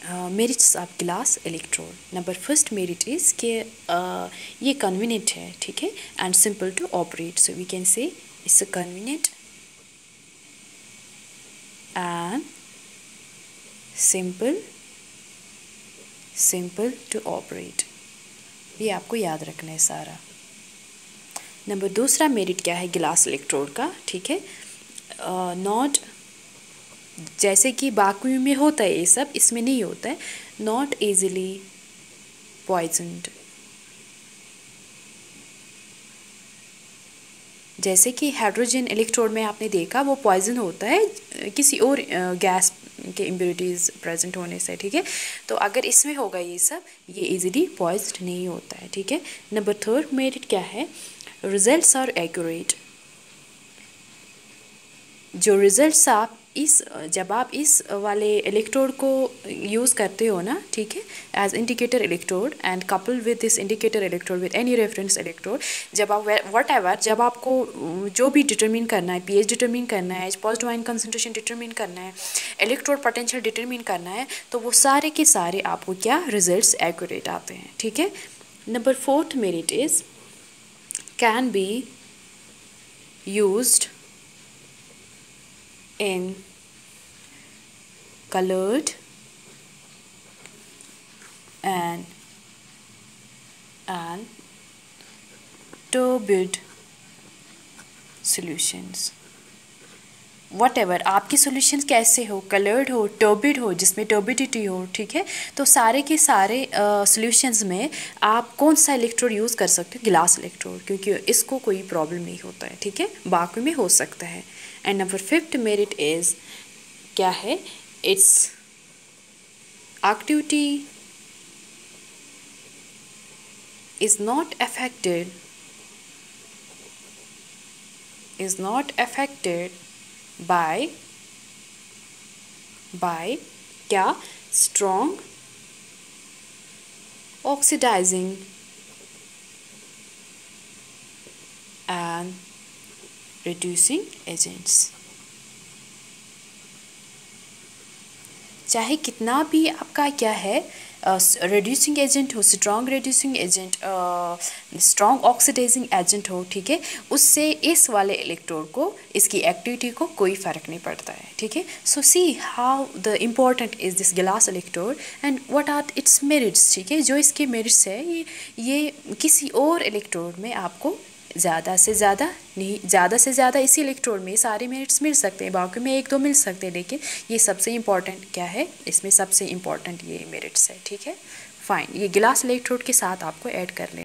Merits of glass electrode. Number first merit is कि ये convenient है, ठीक है, and simple to operate. So we can say it's convenient and simple to operate. ये आपको याद रखना है सारा। नंबर दूसरा मेरिट क्या है ग्लास इलेक्ट्रोड का, ठीक है, नॉट, जैसे कि वैक्यूम में होता है ये सब, इसमें नहीं होता है, नॉट इजीली पॉइजनड। जैसे कि हाइड्रोजन इलेक्ट्रोड में आपने देखा वो पॉइजन होता है किसी और गैस के इम्प्योरिटीज़ प्रेजेंट होने से, ठीक है। तो अगर इसमें होगा ये सब, ये इजीली पॉइज्ड नहीं होता है, ठीक है। नंबर थर्ड मेरिट क्या है, रिजल्ट्स आर एक्यूरेट। जो रिजल्ट्स आप जब आप इस वाले इलेक्ट्रोड को यूज़ करते हो ना, ठीक है, as indicator electrode and couple with this indicator electrode with any reference electrode, जब आप जब आपको जो भी डिटरमिन करना है, पीएच डिटरमिन करना है, पॉजिटिव आयन कंसंट्रेशन डिटरमिन करना है, इलेक्ट्रोड पोटेंशियल डिटरमिन करना है, तो वो सारे के सारे आपको क्या रिजल्ट्स एक्यूरेट आते हैं, ठीक है। Number fourth merit is can be used in colored and turbid solutions। whatever आपकी सॉल्यूशंस कैसे हो, कलर्ड हो, टर्बिड हो, जिसमें टर्बिडिटी हो, ठीक है, तो सारे के सारे सॉल्यूशंस में आप कौन सा इलेक्ट्रोड यूज़ कर सकते हो, ग्लास इलेक्ट्रोड, क्योंकि इसको कोई प्रॉब्लम नहीं होता है, ठीक है, वैक्यूम में हो सकता है। And number fifth merit is क्या है, its activity is not affected by क्या, strong oxidizing and reducing agents। चाहे कितना भी आपका क्या है रिड्यूसिंग एजेंट हो, strong reducing agent, strong oxidising agent हो, ठीक है, उससे इस वाले इलेक्ट्रोड को, इसकी एक्टिविटी को कोई फ़र्क नहीं पड़ता है, ठीक है। So see how the important is this glass electrode and what are its merits, ठीक है। जो इसके मेरिट्स है ये किसी और इलेक्ट्रोड में आपको ज़्यादा से ज़्यादा इसी इलेक्ट्रोड में सारे मेरिट्स मिल सकते हैं, बाकी में एक दो मिल सकते हैं, लेकिन ये सबसे इम्पॉर्टेंट क्या है, इसमें सबसे इम्पॉर्टेंट ये मेरिट्स है, ठीक है। फाइन, ये ग्लास इलेक्ट्रोड के साथ आपको ऐड कर लें।